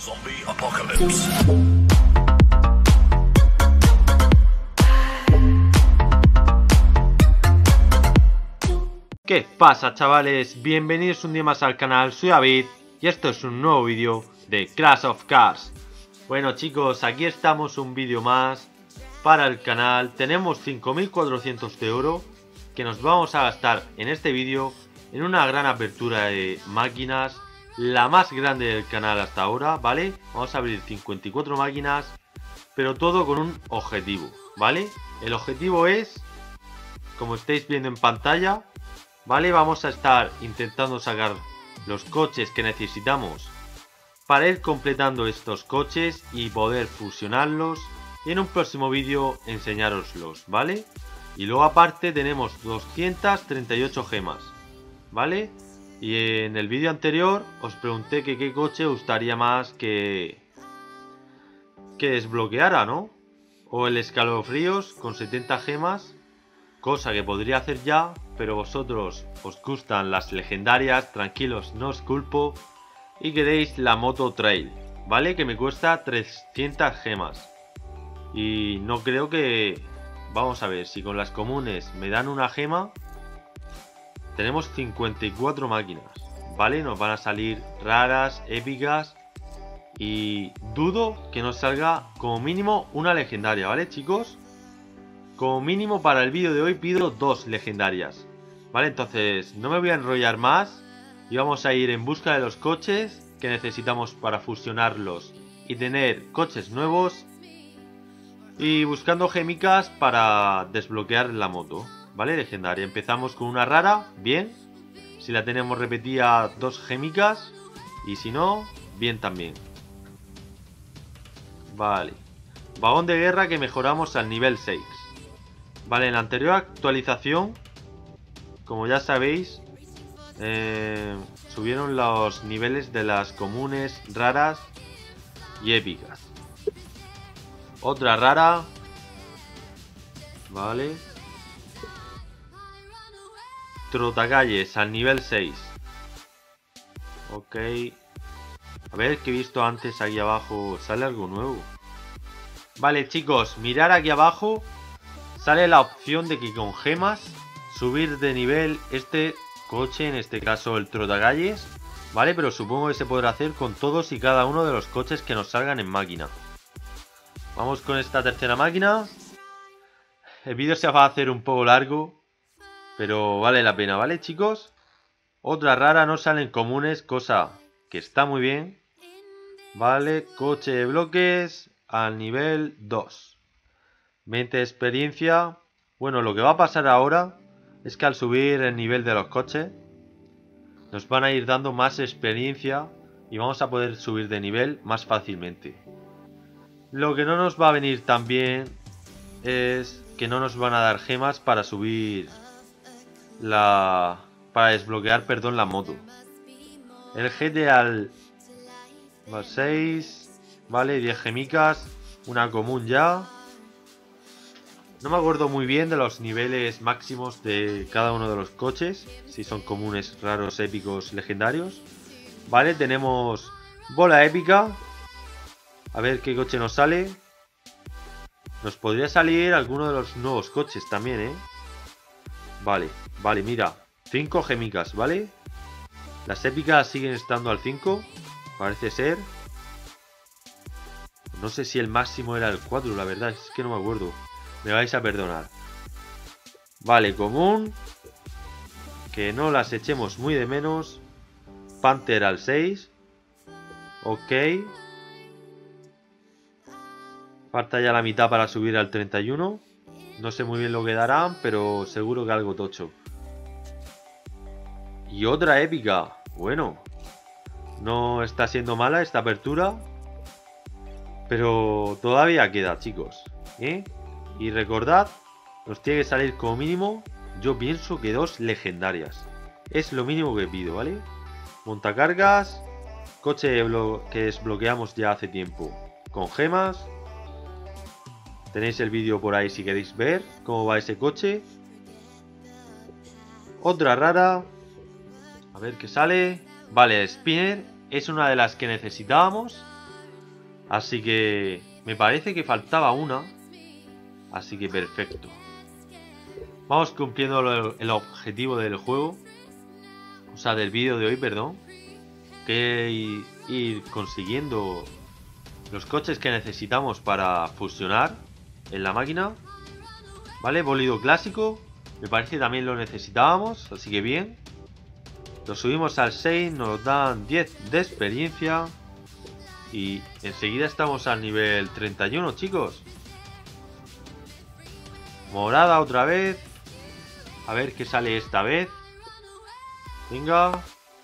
Zombie Apocalypse. ¿Qué pasa, chavales? Bienvenidos un día más al canal, soy David y esto es un nuevo vídeo de Clash of Cars. Bueno chicos, aquí estamos, un vídeo más para el canal. Tenemos 5400 de oro que nos vamos a gastar en este vídeo en una gran apertura de máquinas, la más grande del canal hasta ahora, ¿vale? Vamos a abrir 54 máquinas, pero todo con un objetivo, ¿vale? El objetivo es, como estáis viendo en pantalla, ¿vale? Vamos a estar intentando sacar los coches que necesitamos para ir completando estos coches y poder fusionarlos y en un próximo vídeo enseñároslos, ¿vale? Y luego aparte tenemos 238 gemas, ¿vale? Y en el vídeo anterior os pregunté que qué coche os gustaría más que desbloqueara, ¿no? O el escalofríos con 70 gemas, cosa que podría hacer ya, pero vosotros os gustan las legendarias, tranquilos, no os culpo, y queréis la moto trail, ¿vale? Que me cuesta 300 gemas. Y no creo que... Vamos a ver, si con las comunes me dan una gema, tenemos 54 máquinas, ¿vale? Nos van a salir raras, épicas, y dudo que nos salga como mínimo una legendaria, ¿vale, chicos? Como mínimo para el vídeo de hoy pido 2 legendarias, ¿vale? Entonces no me voy a enrollar más y vamos a ir en busca de los coches que necesitamos para fusionarlos y tener coches nuevos, y buscando gemicas para desbloquear la moto, ¿vale? Legendaria. Empezamos con una rara, bien. Si la tenemos repetida, 2 gemicas, y si no, bien también. Vale. Vagón de guerra que mejoramos al nivel 6. Vale, en la anterior actualización, como ya sabéis, subieron los niveles de las comunes, raras y épicas. Otra rara. Vale. Trotacalles al nivel 6. Ok. A ver, que he visto antes aquí abajo. ¿Sale algo nuevo? Vale, chicos, mirar aquí abajo. Sale la opción de que con gemas subir de nivel este coche, en este caso el Trotacalles, ¿vale? Pero supongo que se podrá hacer con todos y cada uno de los coches que nos salgan en máquina. Vamos con esta tercera máquina. El vídeo se va a hacer un poco largo, pero vale la pena, ¿vale, chicos? Otra rara, no salen comunes, cosa que está muy bien. Vale, coche de bloques al nivel 2. 20 de experiencia. Bueno, lo que va a pasar ahora es que al subir el nivel de los coches nos van a ir dando más experiencia y vamos a poder subir de nivel más fácilmente. Lo que no nos va a venir tan bien es que no nos van a dar gemas para subir para desbloquear, perdón, la moto. El GT al 6, vale, 10 gemicas, una común ya. No me acuerdo muy bien de los niveles máximos de cada uno de los coches, si son comunes, raros, épicos, legendarios. Vale, tenemos bola épica. A ver qué coche nos sale. Nos podría salir alguno de los nuevos coches también, ¿eh? Vale, vale, mira, 5 gemicas, ¿vale? Las épicas siguen estando al 5, parece ser. No sé si el máximo era el 4, la verdad, es que no me acuerdo. Me vais a perdonar. Vale, común. Que no las echemos muy de menos. Panther al 6. Ok. Falta ya la mitad para subir al 31. No sé muy bien lo que darán, pero seguro que algo tocho. Y otra épica. Bueno. No está siendo mala esta apertura. Pero todavía queda, chicos. ¿Eh? Y recordad, nos tiene que salir como mínimo, yo pienso que 2 legendarias. Es lo mínimo que pido, ¿vale? Montacargas. Coche que desbloqueamos ya hace tiempo con gemas. Tenéis el vídeo por ahí si queréis ver cómo va ese coche. Otra rara. A ver qué sale. Vale, Spinner es una de las que necesitábamos. Así que me parece que faltaba una. Así que perfecto. Vamos cumpliendo el objetivo del juego. O sea, del vídeo de hoy, perdón. Que ir consiguiendo los coches que necesitamos para fusionar en la máquina. Vale, bólido clásico. Me parece que también lo necesitábamos. Así que bien. Lo subimos al 6. Nos dan 10 de experiencia. Y enseguida estamos al nivel 31, chicos. Morada otra vez. A ver qué sale esta vez. Venga.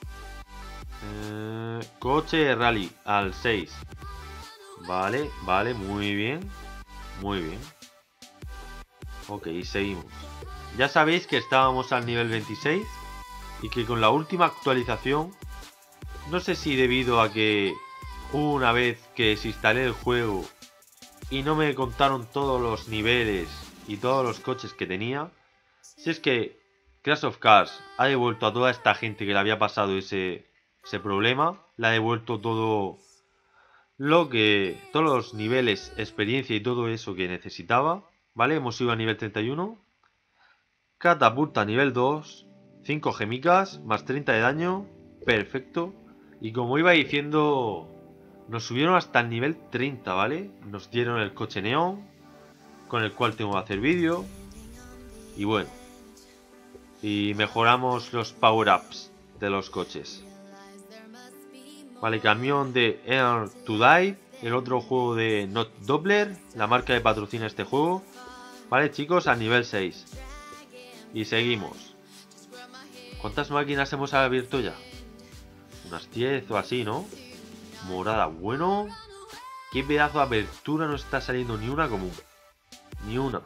Coche rally al 6. Vale, vale, muy bien. Muy bien. Ok, seguimos. Ya sabéis que estábamos al nivel 26. Y que con la última actualización, no sé si debido a que hubo una vez que desinstalé el juego y no me contaron todos los niveles y todos los coches que tenía. Si es que Crash of Cars ha devuelto a toda esta gente que le había pasado ese problema, le ha devuelto todo todos los niveles, experiencia y todo eso que necesitaba. Vale, hemos ido a nivel 31. Catapulta nivel 2. 5 gemicas, más 30 de daño. Perfecto. Y como iba diciendo, nos subieron hasta el nivel 30, ¿vale? Nos dieron el coche neón, con el cual tengo que hacer vídeo. Y bueno. Y mejoramos los power-ups de los coches. Vale, camión de Air to Die. El otro juego de Not Doppler, la marca que patrocina este juego. Vale, chicos, a nivel 6. Y seguimos. ¿Cuántas máquinas hemos abierto ya? Unas 10 o así, ¿no? Morada, bueno. Qué pedazo de apertura, no está saliendo ni una común. Ni una.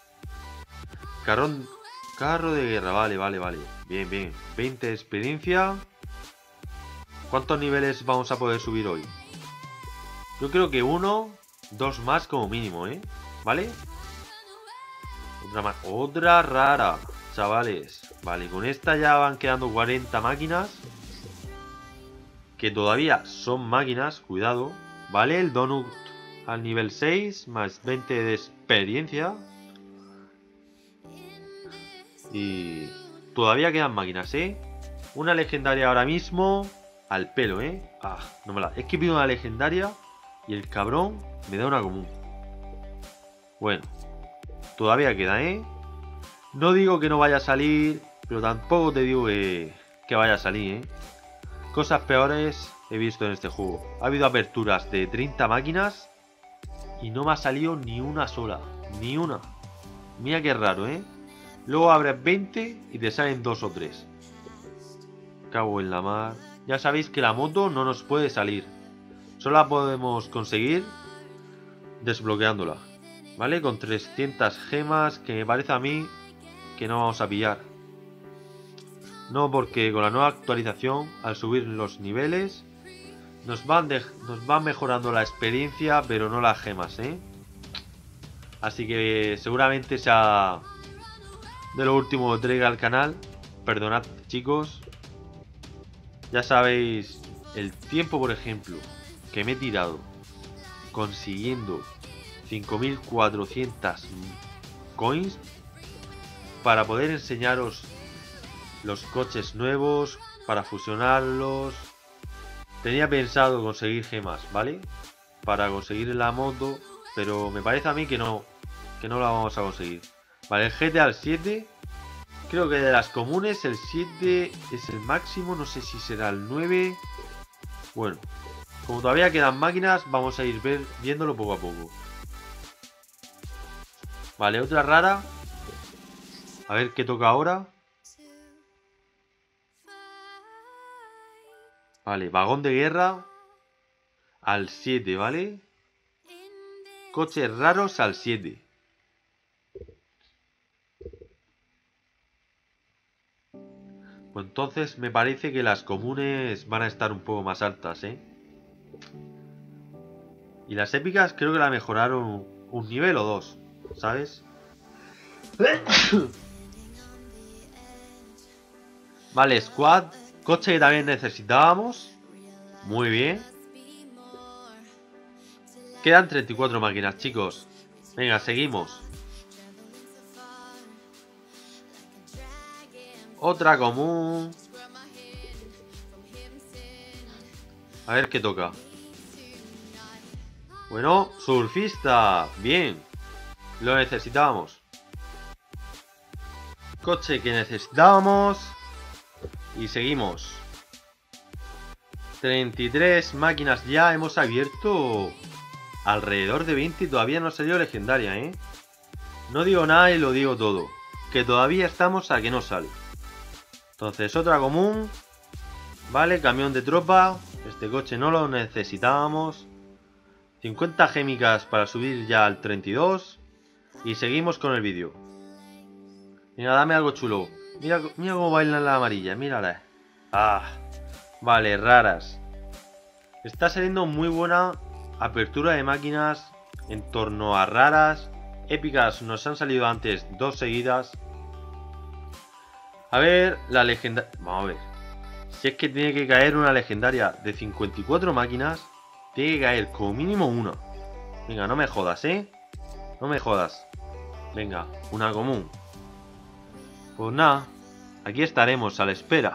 Carro de guerra, vale, vale, vale. Bien, bien. 20 de experiencia. ¿Cuántos niveles vamos a poder subir hoy? Yo creo que 1, 2 más como mínimo, ¿eh? ¿Vale? Otra más. Otra rara, chavales. Vale, con esta ya van quedando 40 máquinas. Que todavía son máquinas, cuidado. Vale, el donut al nivel 6, más 20 de experiencia. Y todavía quedan máquinas, ¿eh? Una legendaria ahora mismo. Al pelo, ¿eh? Ah, no me la... Es que pido una legendaria y el cabrón me da una común. Bueno, todavía queda, ¿eh? No digo que no vaya a salir, pero tampoco te digo que vaya a salir, ¿eh? Cosas peores he visto en este juego. Ha habido aperturas de 30 máquinas y no me ha salido ni una sola. Ni una. Mira qué raro, ¿eh? Luego abres 20 y te salen 2 o 3. Cago en la mar. Ya sabéis que la moto no nos puede salir. Solo la podemos conseguir desbloqueándola. ¿Vale? Con 300 gemas que me parece a mí que no vamos a pillar. No, porque con la nueva actualización, al subir los niveles, nos van mejorando la experiencia, pero no las gemas, ¿eh? Así que seguramente sea de lo último que traiga al canal. Perdonad, chicos. Ya sabéis el tiempo, por ejemplo, que me he tirado consiguiendo 5400 coins para poder enseñaros los coches nuevos, para fusionarlos. Tenía pensado conseguir gemas, ¿vale? Para conseguir la moto, pero me parece a mí que no la vamos a conseguir. Vale, el GTA 7, creo que de las comunes el 7 es el máximo, no sé si será el 9. Bueno, como todavía quedan máquinas, vamos a ir viéndolo poco a poco. Vale, otra rara. A ver qué toca ahora. Vale, vagón de guerra al 7, ¿vale? Coches raros al 7. Pues entonces me parece que las comunes van a estar un poco más altas, ¿eh? Y las épicas creo que la mejoraron un nivel o 2, ¿sabes? Vale, squad. Coche que también necesitábamos. Muy bien. Quedan 34 máquinas, chicos. Venga, seguimos. Otra común. A ver qué toca. Bueno, surfista. Bien. Lo necesitábamos. Coche que necesitábamos. Y seguimos. 33 máquinas ya. Hemos abierto alrededor de 20 y todavía no ha salido legendaria, ¿eh? No digo nada y lo digo todo. Que todavía estamos a que no sale. Entonces, otra común. Vale, camión de tropa. Este coche no lo necesitábamos. 50 gémicas para subir ya al 32. Y seguimos con el vídeo. Mira, dame algo chulo. Mira, mira cómo bailan la amarilla, mírala. Ah, vale, raras. Está saliendo muy buena apertura de máquinas en torno a raras. Épicas nos han salido antes 2 seguidas. A ver, la legendaria. Vamos a ver. Si es que tiene que caer una legendaria de 54 máquinas, tiene que caer como mínimo una. Venga, no me jodas, ¿eh? No me jodas. Venga, una común. Pues nada, aquí estaremos a la espera.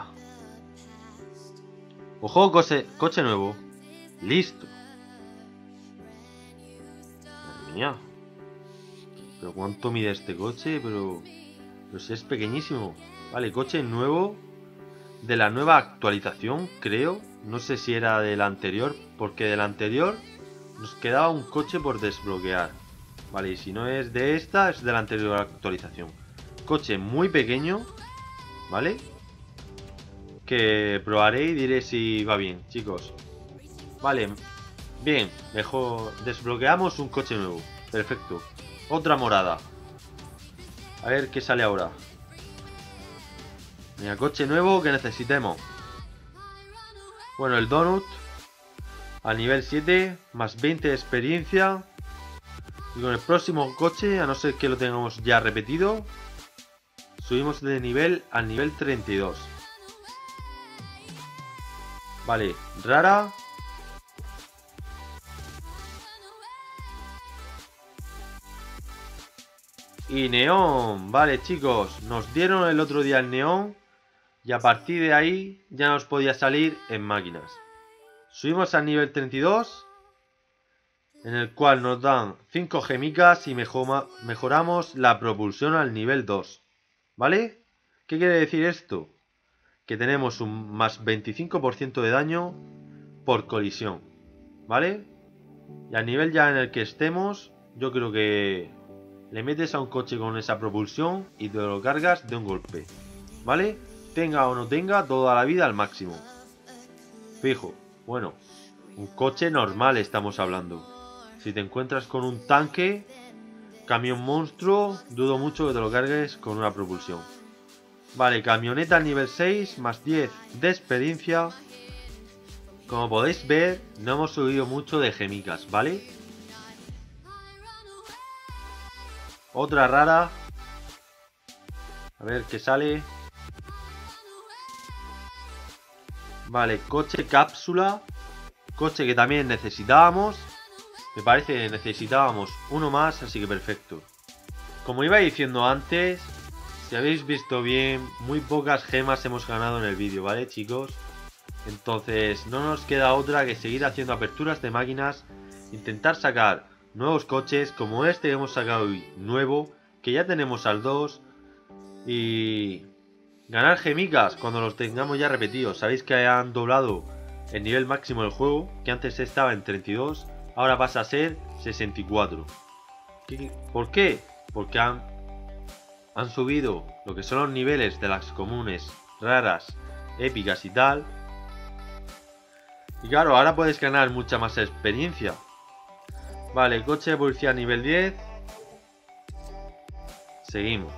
Ojo, coche nuevo. Listo. Madre mía. Pero cuánto mide este coche, pero si es pequeñísimo. Vale, coche nuevo. De la nueva actualización, creo. No sé si era del anterior, porque del anterior nos quedaba un coche por desbloquear. Vale, y si no es de esta, es de la anterior actualización. Coche muy pequeño, ¿vale? Que probaré y diré si va bien, chicos. Vale, bien, mejor desbloqueamos un coche nuevo. Perfecto. Otra morada. A ver qué sale ahora. Mira, coche nuevo que necesitemos. Bueno, el Donut al nivel 7, más 20 de experiencia. Y con el próximo coche, a no ser que lo tengamos ya repetido, subimos de nivel al nivel 32. Vale, rara. Y neón. Vale, chicos, nos dieron el otro día el neón. Y a partir de ahí ya nos podía salir en máquinas. Subimos al nivel 32. En el cual nos dan 5 gemicas y mejoramos la propulsión al nivel 2. ¿Vale? ¿Qué quiere decir esto? Que tenemos un más 25% de daño por colisión. ¿Vale? Y al nivel ya en el que estemos, yo creo que le metes a un coche con esa propulsión y te lo cargas de un golpe. ¿Vale? Tenga o no tenga, toda la vida al máximo. Fijo. Bueno, un coche normal estamos hablando. Si te encuentras con un tanque, camión monstruo, dudo mucho que te lo cargues con una propulsión. Vale, camioneta al nivel 6, más 10 de experiencia. Como podéis ver, no hemos subido mucho de gemicas, ¿vale? Otra rara. A ver qué sale. Vale, coche cápsula. Coche que también necesitábamos. Me parece que necesitábamos uno más, así que perfecto. Como iba diciendo antes, si habéis visto bien, muy pocas gemas hemos ganado en el vídeo, ¿vale, chicos? Entonces no nos queda otra que seguir haciendo aperturas de máquinas, intentar sacar nuevos coches como este que hemos sacado hoy, nuevo, que ya tenemos al 2, y ganar gemicas cuando los tengamos ya repetidos. Sabéis que han doblado el nivel máximo del juego, que antes estaba en 32, ahora pasa a ser 64. ¿Por qué? Porque han subido lo que son los niveles de las comunes, raras, épicas y tal. Y claro, ahora puedes ganar mucha más experiencia. Vale, coche de policía nivel 10. Seguimos.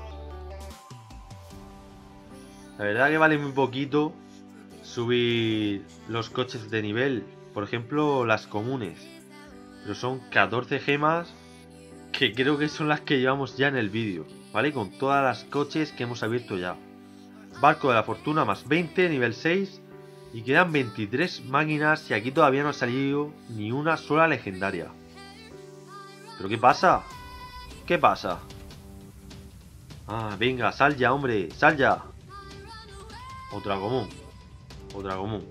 La verdad que vale muy poquito subir los coches de nivel. Por ejemplo, las comunes. Pero son 14 gemas, que creo que son las que llevamos ya en el vídeo, ¿vale? Con todas las coches que hemos abierto ya. Barco de la fortuna más 20, nivel 6. Y quedan 23 máquinas y aquí todavía no ha salido ni una sola legendaria. ¿Pero qué pasa? ¿Qué pasa? Ah, venga, sal ya, hombre, sal ya. Otra común. Otra común.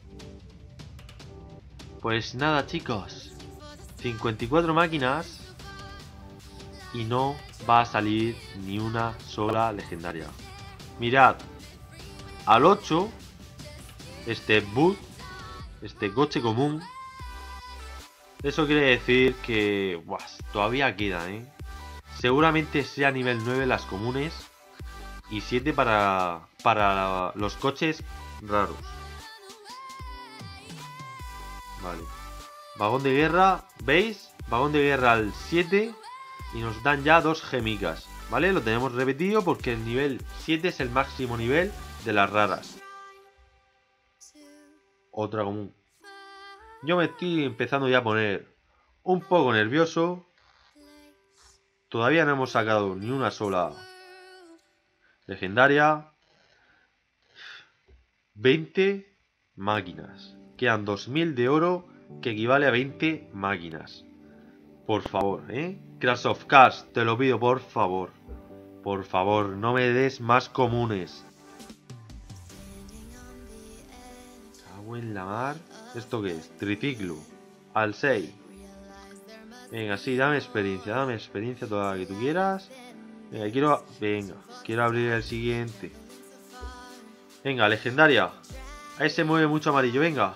Pues nada, chicos. 54 máquinas. Y no va a salir ni una sola legendaria. Mirad. Al 8. Este boot. Este coche común. Eso quiere decir que... Buah, todavía queda, ¿eh? Seguramente sea nivel 9 las comunes. Y 7 para los coches raros. Vale. Vagón de guerra, ¿veis? Vagón de guerra al 7 y nos dan ya 2 gemicas, ¿vale? Lo tenemos repetido porque el nivel 7 es el máximo nivel de las raras. Otra común. Yo me estoy empezando ya a poner un poco nervioso. Todavía no hemos sacado ni una sola legendaria. 20 máquinas. Quedan 2000 de oro, que equivale a 20 máquinas. Por favor, ¿eh? Crash of Cars, te lo pido, por favor. Por favor, no me des más comunes. Cago en la mar. ¿Esto qué es? Triciclo. Al 6. Venga, sí, dame experiencia toda la que tú quieras. Venga, quiero abrir el siguiente. Venga, legendaria. Ahí se mueve mucho amarillo, venga.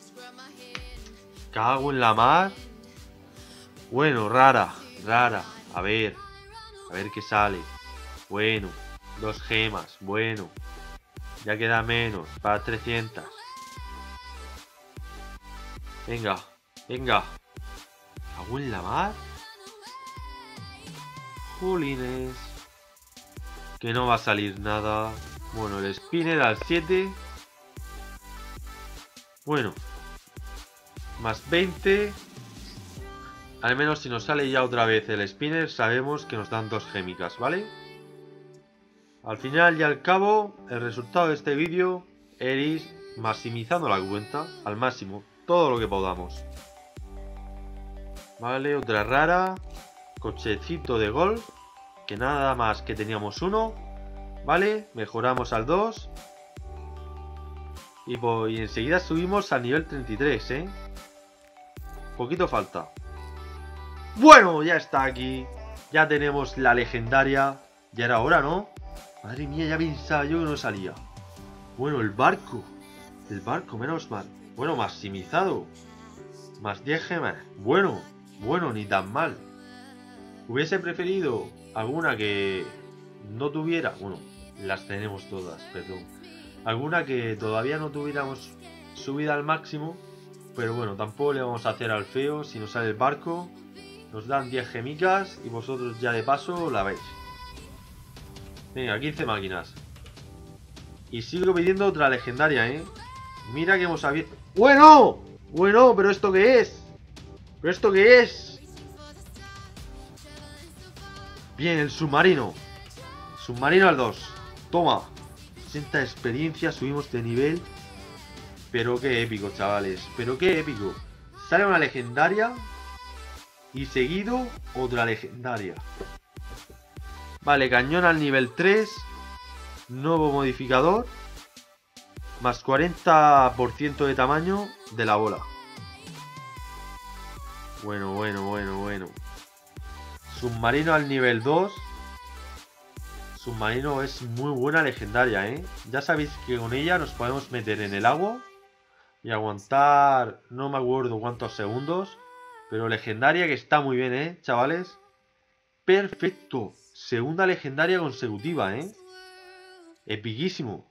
Cago en la mar. Bueno, rara. A ver qué sale. Bueno, 2 gemas, bueno. Ya queda menos, para 300. Venga. Cago en la mar. Jolines. Que no va a salir nada. Bueno, el spinner al 7. Bueno. Más 20. Al menos si nos sale ya otra vez el spinner, sabemos que nos dan 2 gémicas, ¿vale? Al final y al cabo, el resultado de este vídeo es maximizando la cuenta al máximo, todo lo que podamos. Vale, otra rara. Cochecito de golf, que nada más que teníamos uno. Vale, mejoramos al 2. Y enseguida subimos al nivel 33, ¿eh? Poquito falta. Bueno, ya está aquí. Ya tenemos la legendaria. Ya era hora, ¿no? Madre mía, ya pensaba yo que no salía. Bueno, el barco. El barco, menos mal. Bueno, maximizado. Más 10 gemas. Bueno, ni tan mal. Hubiese preferido alguna que no tuviera... Bueno, las tenemos todas, perdón. Alguna que todavía no tuviéramos subida al máximo. Pero bueno, tampoco le vamos a hacer al feo. Si nos sale el barco, nos dan 10 gemicas y vosotros ya de paso la veis. Venga, 15 máquinas. Y sigo pidiendo otra legendaria, ¿eh? Mira que hemos abierto... ¡Bueno! Bueno, ¿pero esto qué es? ¿Pero esto qué es? Bien, el submarino. Submarino al 2. Toma. 60 experiencia, subimos de nivel. Pero qué épico, chavales. Pero qué épico. Sale una legendaria. Y seguido otra legendaria. Vale, cañón al nivel 3. Nuevo modificador. Más 40% de tamaño de la bola. Bueno. Submarino al nivel 2. Submarino es muy buena legendaria, ¿eh? Ya sabéis que con ella nos podemos meter en el agua y aguantar, no me acuerdo cuántos segundos, pero legendaria que está muy bien, ¿eh, chavales? Perfecto. Segunda legendaria consecutiva, ¿eh? Epiquísimo.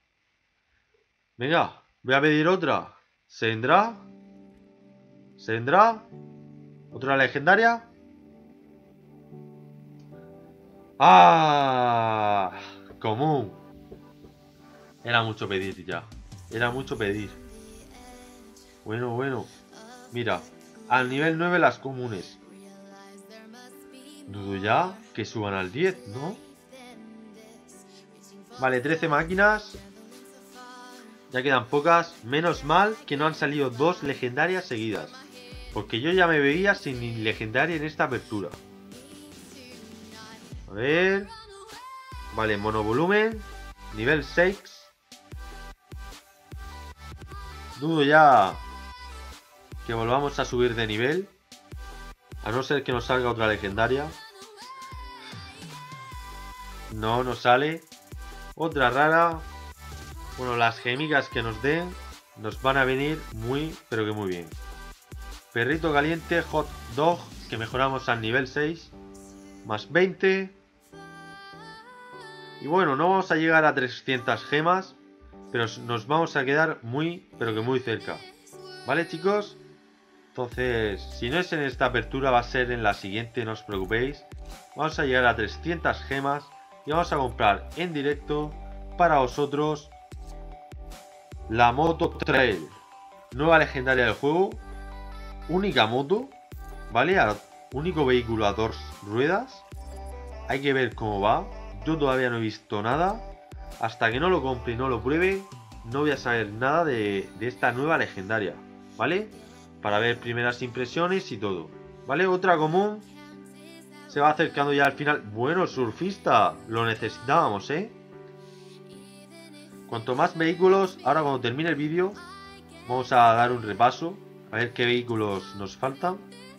Venga, voy a pedir otra. ¿Se vendrá? ¿Se vendrá? ¿Otra legendaria? ¡Ah! Común. Era mucho pedir ya. Era mucho pedir. Bueno. Mira, al nivel 9 las comunes. Dudo ya que suban al 10, ¿no? Vale, 13 máquinas. Ya quedan pocas. Menos mal que no han salido 2 legendarias seguidas. Porque yo ya me veía sin legendaria en esta apertura. A ver. Vale, monovolumen. Nivel 6. Dudo ya que volvamos a subir de nivel. A no ser que nos salga otra legendaria. No nos sale. Otra rara. Bueno, las gemigas que nos den nos van a venir muy, pero que muy bien. Perrito caliente, hot dog, que mejoramos al nivel 6. Más 20. Y bueno, no vamos a llegar a 300 gemas, pero nos vamos a quedar muy, pero que muy cerca. ¿Vale, chicos? Entonces, si no es en esta apertura, va a ser en la siguiente, no os preocupéis. Vamos a llegar a 300 gemas y vamos a comprar en directo para vosotros la moto trail. Nueva legendaria del juego. Única moto, ¿vale? Único vehículo a 2 ruedas. Hay que ver cómo va. Yo todavía no he visto nada. Hasta que no lo compre y no lo pruebe, no voy a saber nada de esta nueva legendaria, ¿vale? Para ver primeras impresiones y todo, ¿vale? Otra común. Se va acercando ya al final. Bueno, surfista, lo necesitábamos, ¿eh? Cuanto más vehículos, ahora cuando termine el vídeo, vamos a dar un repaso. A ver qué vehículos nos faltan.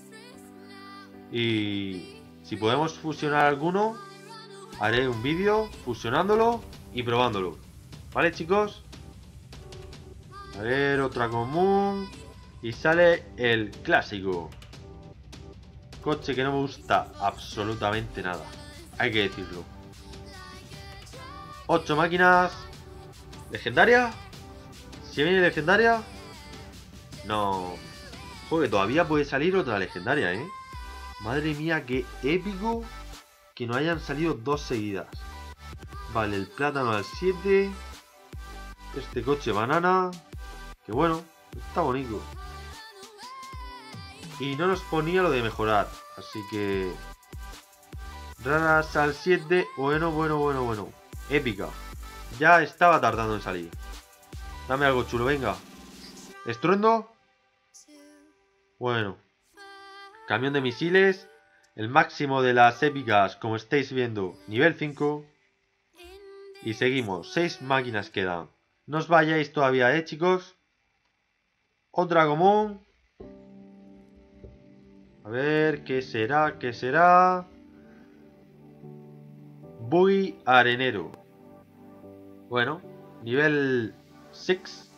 Y si podemos fusionar alguno, haré un vídeo fusionándolo y probándolo. ¿Vale, chicos? A ver, otra común. Y sale el clásico. Coche que no me gusta absolutamente nada. Hay que decirlo. 8 máquinas. ¿Legendaria? ¿Si viene legendaria? No. Joder, todavía puede salir otra legendaria, ¿eh? Madre mía, qué épico que no hayan salido 2 seguidas. Vale, el plátano al 7. Este coche banana. Que bueno, está bonito. Y no nos ponía lo de mejorar. Así que... raras al 7. Bueno. Épica. Ya estaba tardando en salir. Dame algo chulo, venga. ¿Estruendo? Bueno. Camión de misiles. El máximo de las épicas, como estáis viendo, nivel 5. Y seguimos. 6 máquinas quedan. No os vayáis todavía, chicos. Otra común. A ver, ¿qué será? ¿Qué será? Buggy arenero. Bueno, nivel 6.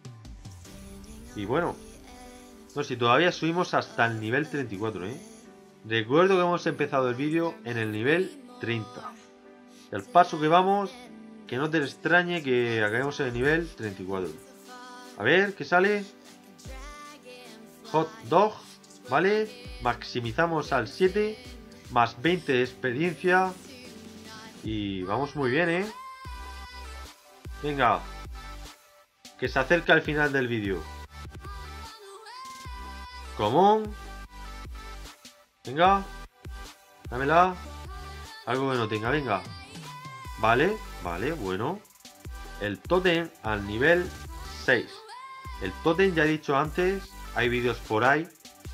Y bueno, no sé si todavía subimos hasta el nivel 34, ¿eh? Recuerdo que hemos empezado el vídeo en el nivel 30. Y al paso que vamos, que no te extrañe que acabemos en el nivel 34. A ver, ¿qué sale? Hot dog, ¿vale? Maximizamos al 7, más 20 de experiencia. Y vamos muy bien, ¿eh? Venga, que se acerca el final del vídeo. Común. Venga, dámela. Algo que no tenga, venga. Vale, bueno. El tótem al nivel 6. El tótem, ya he dicho antes, hay vídeos por ahí.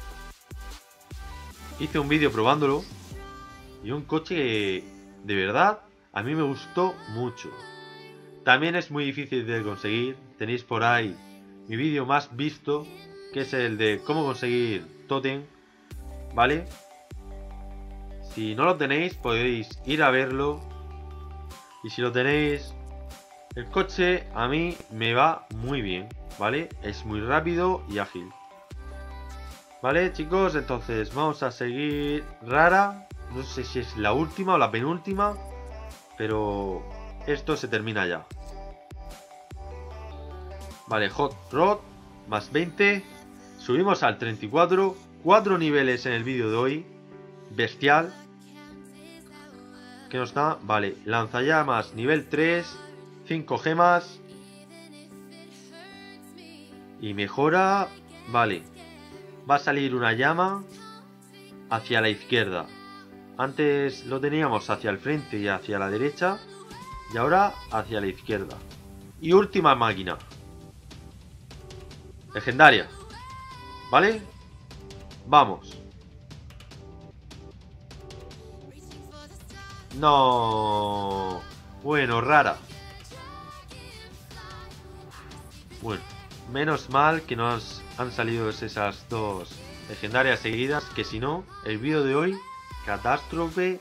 Hice un vídeo probándolo. Y un coche que, de verdad, a mí me gustó mucho. También es muy difícil de conseguir. Tenéis por ahí mi vídeo más visto, que es el de cómo conseguir tótem, ¿vale? Si no lo tenéis, podéis ir a verlo. Y si lo tenéis, el coche a mí me va muy bien, ¿vale? Es muy rápido y ágil. Vale, chicos, entonces vamos a seguir rara. No sé si es la última o la penúltima, pero esto se termina ya. Vale, hot rod, más 20. Subimos al 34. 4 niveles en el vídeo de hoy. Bestial. ¿Qué nos da? Vale, lanzallamas, nivel 3. 5 gemas. Y mejora. Vale. Va a salir una llama hacia la izquierda. Antes lo teníamos hacia el frente y hacia la derecha. Y ahora hacia la izquierda. Y última máquina. Legendaria. ¿Vale? Vamos. No. Bueno, rara. Bueno, menos mal que nos han salido esas dos legendarias seguidas, que si no, el vídeo de hoy, catástrofe,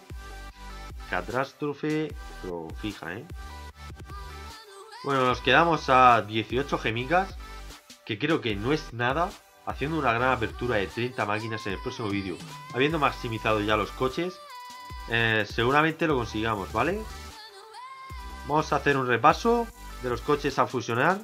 pero fija, Bueno, nos quedamos a 18 gemigas, que creo que no es nada, haciendo una gran apertura de 30 máquinas en el próximo vídeo. Habiendo maximizado ya los coches, seguramente lo consigamos, ¿vale? Vamos a hacer un repaso de los coches a fusionar.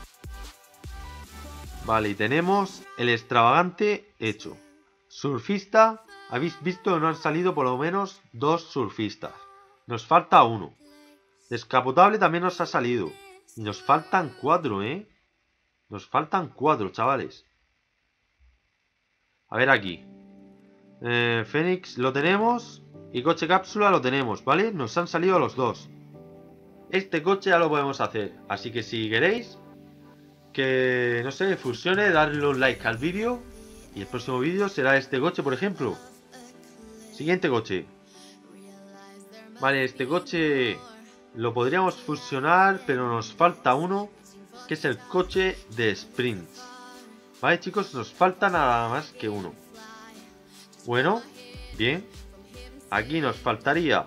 Vale, y tenemos el extravagante hecho. Surfista, habéis visto que no han salido por lo menos 2 surfistas. Nos falta uno. Descapotable también nos ha salido. Y nos faltan 4, Nos faltan 4, chavales. A ver aquí. Fénix lo tenemos. Y coche cápsula lo tenemos, ¿vale? Nos han salido los 2. Este coche ya lo podemos hacer. Así que si queréis que, no sé, fusione, darle un like al vídeo. Y el próximo vídeo será este coche, por ejemplo. Siguiente coche. Vale, este coche lo podríamos fusionar, pero nos falta uno, que es el coche de sprint. Vale, chicos, nos falta nada más que uno. Bueno, bien. Aquí nos faltaría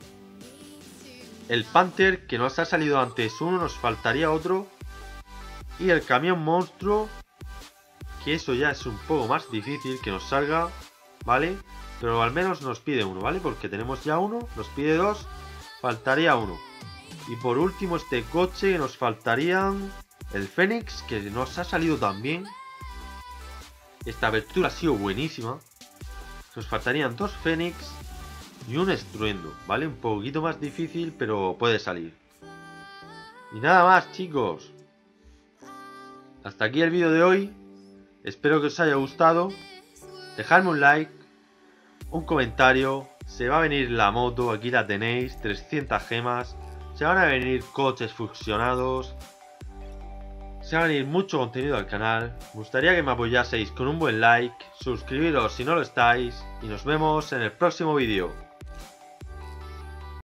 el Panther, que nos ha salido antes uno, nos faltaría otro. Y el camión monstruo, que eso ya es un poco más difícil que nos salga, ¿vale? Pero al menos nos pide uno, ¿vale? Porque tenemos ya uno, nos pide 2, faltaría uno. Y por último este coche, que nos faltarían el Fénix, que nos ha salido también. Esta apertura ha sido buenísima. Nos faltarían 2 Fénix y un Estruendo, ¿vale? Un poquito más difícil, pero puede salir. Y nada más, chicos. Hasta aquí el vídeo de hoy. Espero que os haya gustado. Dejadme un like, un comentario. Se va a venir la moto, aquí la tenéis, 300 gemas. Se van a venir coches fusionados. Se va a venir mucho contenido al canal. Me gustaría que me apoyaseis con un buen like. Suscribiros si no lo estáis. Y nos vemos en el próximo vídeo.